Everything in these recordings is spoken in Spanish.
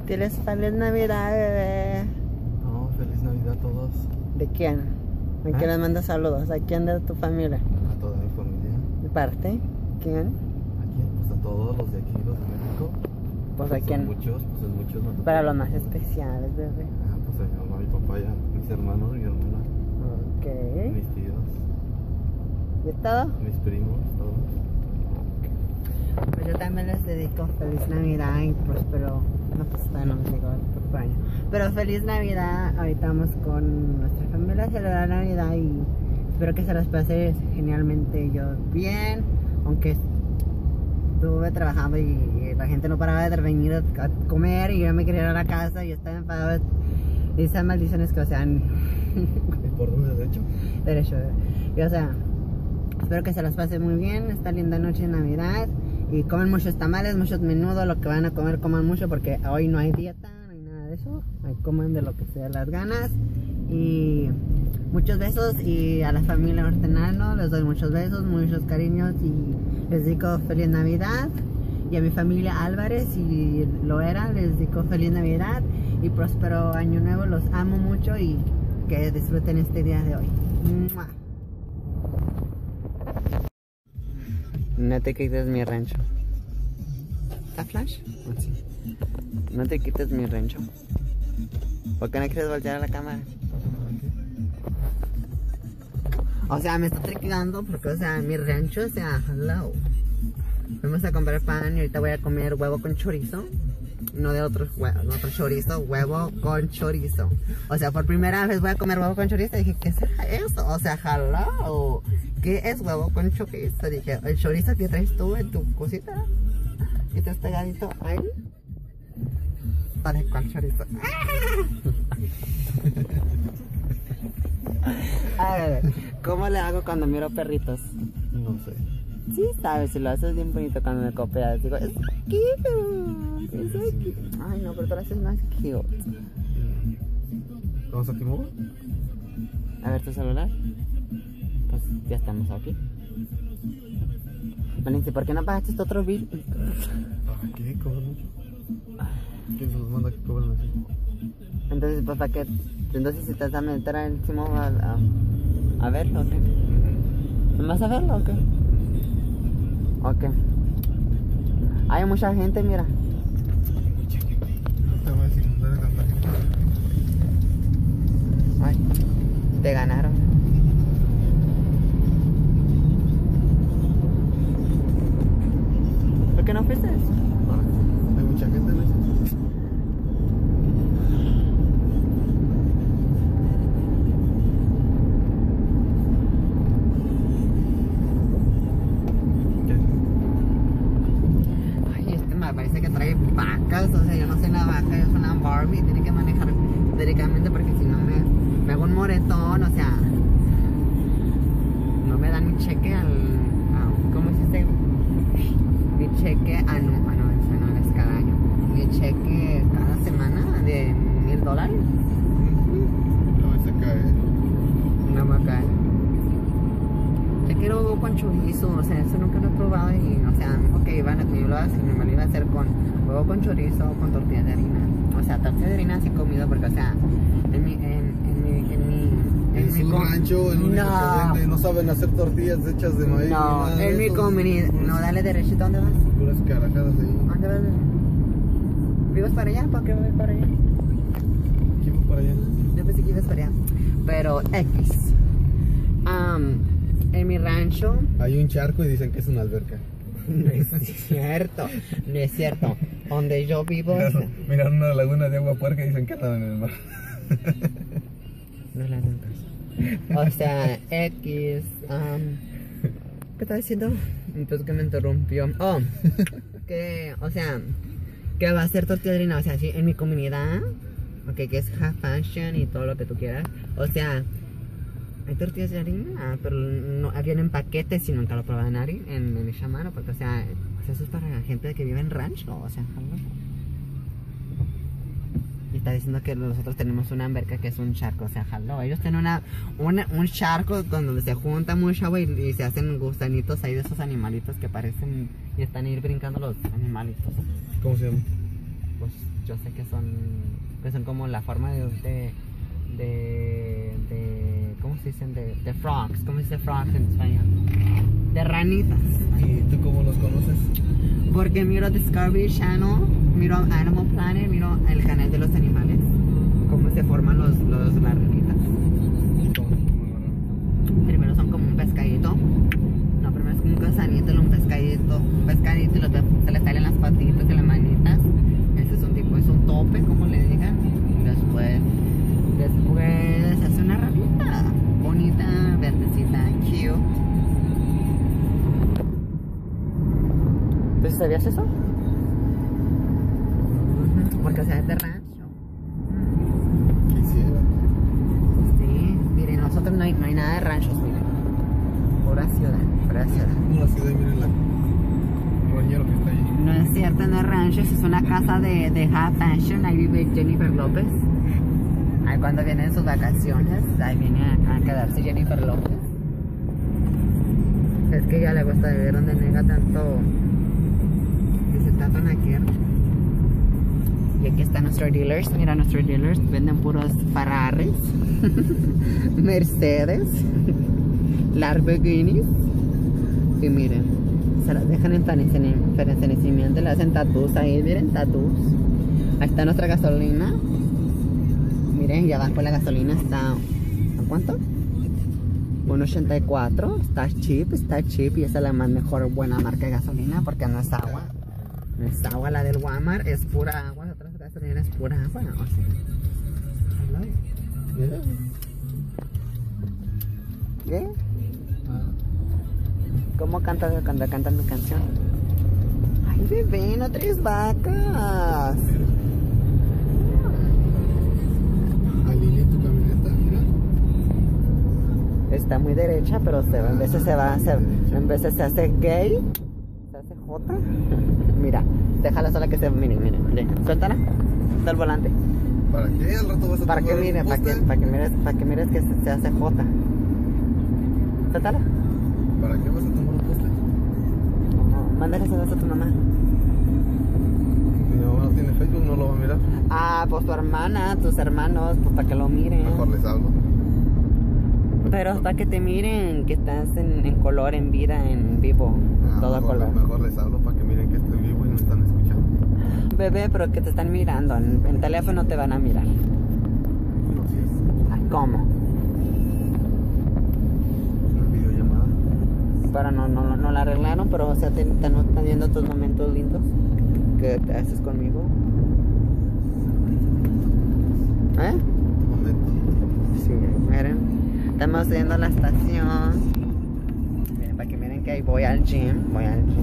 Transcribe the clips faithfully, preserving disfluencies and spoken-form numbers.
Diles feliz Navidad, bebé. No, feliz Navidad a todos. ¿De quién? ¿A quién les manda saludos? ¿A quién de tu familia? A toda mi familia. ¿De parte? ¿Quién? ¿A quién? Pues a todos los de aquí, los de México. Pues a quién. Son muchos, pues son muchos. No Para los más especiales, bebé. Ah, pues a mi mamá, mi papá, y a mis hermanos, mi hermana. Ok. Mis tíos. ¿Y es todo? Mis primos, todos. Pues yo también les dedico feliz Navidad y próspero. No, pues todavía no les digo próspero año. Pero feliz Navidad. Ahorita vamos con nuestra familia a celebrar Navidad y espero que se las pase genialmente yo bien. Aunque estuve trabajando y, y la gente no paraba de venir a, a comer y yo me quería ir a la casa y estaba enfadado. Y esas maldiciones que, o sea, ¿Y por dónde derecho? derecho. Y, o sea, espero que se las pase muy bien esta linda noche de Navidad. Y comen muchos tamales, muchos menudos, lo que van a comer coman mucho porque hoy no hay dieta, no hay nada de eso. Ahí comen de lo que sea las ganas. Y muchos besos y a la familia Hortenano les doy muchos besos, muchos cariños y les digo feliz Navidad. Y a mi familia Álvarez, si lo era, les digo feliz Navidad y próspero año nuevo. Los amo mucho y que disfruten este día de hoy. ¡Mua! No te quites mi rancho. ¿Está flash? Sí. No te quites mi rancho. ¿Por qué no quieres voltear a la cámara? O sea, me está triqueando porque, o sea, mi rancho, o sea, hello. Vamos a comprar pan y ahorita voy a comer huevo con chorizo. No de otro huevo, no otro chorizo, huevo con chorizo. O sea, por primera vez voy a comer huevo con chorizo. Y dije, ¿qué será eso? O sea, hello. ¿Qué es huevo con chorizo? Dije, el chorizo que traes tú en tu cosita. Y estás pegadito ahí. ¿Para cuál chorizo? A ver, ¿cómo le hago cuando miro perritos? No sé. Sí, sabes, si lo haces bien bonito cuando me copias. Digo, es cute. Es so cute. Ay, no, pero tú lo haces más cute. ¿Vamos a T-Mobile? A ver tu celular. Pues ya estamos aquí. Valencia, ¿por qué no pagaste este otro bill? ¿Qué? ¿Cobran mucho? ¿Quién se los manda que cobran así? Entonces, pues, ¿para qué? Entonces, si te vas a meter encima a, a, a verlo, ¿o qué? ¿No vas a verlo o qué? ¿O qué? Hay mucha gente, mira. Te voy a decir, no dale tanta gente. Ay, te ganaron. ¿Por qué no fuiste? Hay mucha gente, ¿no? Ay, este me parece que trae vacas, o sea, yo no sé la vaca, es una Barbie, tiene que manejar delicadamente porque si no me, me hago un moretón, o sea, no me dan mi cheque al, a, ¿cómo se dice? Mi cheque anual, ah, no, eso no es cada año, mi cheque cada semana de mil dólares. No vas a caer. No me cae. Yo quiero huevo con chorizo, o sea, eso nunca lo he probado y, o sea, ok, iban a que yo lo haga, me lo iba a hacer con huevo con chorizo o con tortilla de harina. O sea, tortilla de harina sí he comido porque, o sea, en mi, en, en mi, en mi, en Es mi un com- rancho, el único no, que no saben hacer tortillas hechas de maíz. no, ni nada de en mi eso. comunidad, Puras- no, dale derechito, ¿dónde vas? Puras carajadas ahí. ¿Dónde vas? ¿Vives para allá? ¿Por qué voy para allá? ¿Quién va para allá? Yo pensé que ibas para allá, pero X. Um, en mi rancho. Hay un charco y dicen que es una alberca. No es cierto, no es cierto. Donde yo vivo. Miran, miran una laguna de agua puerca y dicen que andan en el mar. No la hagan caso. O sea, X. Um, ¿Qué estaba diciendo? Entonces que me interrumpió. Oh, que, o sea, que va a ser tortilla de harina. O sea, sí, en mi comunidad, ok, que es half fashion y todo lo que tú quieras. O sea, hay tortillas de harina, pero no vienen en paquetes y nunca lo probé en Ari, en, en esa mano, porque, o sea, o sea, eso es para la gente que vive en rancho, o sea, y está diciendo que nosotros tenemos una alberca que es un charco, o sea, jalo. Ellos tienen una, una, un charco donde se junta mucha agua y, y se hacen gusanitos ahí de esos animalitos que parecen y están ahí brincando los animalitos. ¿Cómo se llama? pues yo sé que son, que son como la forma de, de, de, de ¿cómo se dicen? De, de frogs, ¿cómo se dice frogs en español? De ranitas. ¿Y tú cómo los conoces? Porque miro Discovery Channel, miro Animal Planet, miro el canal de los animales, cómo se forman los, los las ranitas. Primero son como un pescadito. No, primero es como un gusanito, un pescadito, un pescadito y los, se le salen las patitas y las manitas. Ese es un tipo, es un tope, como le digan. Después, después hace una ranita bonita, verdecita, cute. ¿Tú sabías eso? Porque o sea, es de rancho. Quisiera. Sí, miren, nosotros no hay, no hay nada de ranchos, miren. Pura ciudad, pura ciudad. No, así de miren la roñero que está ahí. No es cierto, no es ranchos, es una casa de, de half fashion. Ahí vive Jennifer López. Ahí cuando vienen sus vacaciones, ahí viene a, a quedarse Jennifer López. Es que ya le gusta vivir donde nega tanto. Se tapan aquí. Y aquí están nuestros dealers. Mira, nuestros dealers venden puros Ferraris, Mercedes, Lamborghinis. Y miren, se las dejan en enfermecimiento, le hacen tatús ahí, miren, tatús. Ahí está nuestra gasolina. Miren, y abajo la gasolina está, ¿a cuánto? uno ochenta y cuatro. Está cheap, está cheap. Y esa es la más mejor buena marca de gasolina porque no es agua. No es agua, la del Walmart es pura agua, la otra gasolina es pura agua. O sea, ¿qué? ¿Cómo cantas cuando cantas mi canción? Ay, bebé, no traes vacas. Alinea tu camioneta, mira. Está muy derecha, pero se va, en veces se va, se, en veces se hace gay, se hace jota. Mira, déjala sola que se, miren, miren, miren, suéltala, está el volante. ¿Para qué? Al rato vas a Para que tomar miren, un para que, poste. para que mires, para que mires que se, se hace jota. Suéltala. ¿Para qué vas a tomar un poste? No, mándale eso a tu mamá. Mi mamá no tiene Facebook, no lo va a mirar. Ah, pues tu hermana, tus hermanos, pues para que lo miren. Mejor les hablo. Pero hasta que te miren, que estás en, en color, en vida, en vivo, Ah, todo a mejor, color. mejor les hablo para que miren que estoy vivo y no están escuchando. Bebé, pero que te están mirando, en, en teléfono te van a mirar. Así es. Ay, ¿cómo? Una videollamada. Pero no, no, no la arreglaron, pero o sea, te, te no están viendo tus momentos lindos que te haces conmigo. ¿Eh? Un momento. Sí, miren. Estamos yendo a la estación. Miren, para que miren que ahí voy al gym. Voy al gym.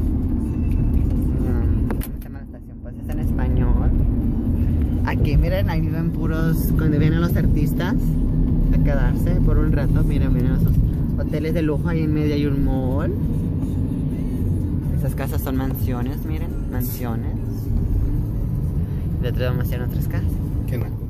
Mm, ¿Cómo se llama la estación? Pues es en español. Aquí, miren, ahí viven puros. Cuando vienen los artistas a quedarse por un rato, miren, miren esos hoteles de lujo. Ahí en medio hay un mall. Esas casas son mansiones, miren, mansiones. Y detrás vamos a ir a otras casas. ¿Qué no?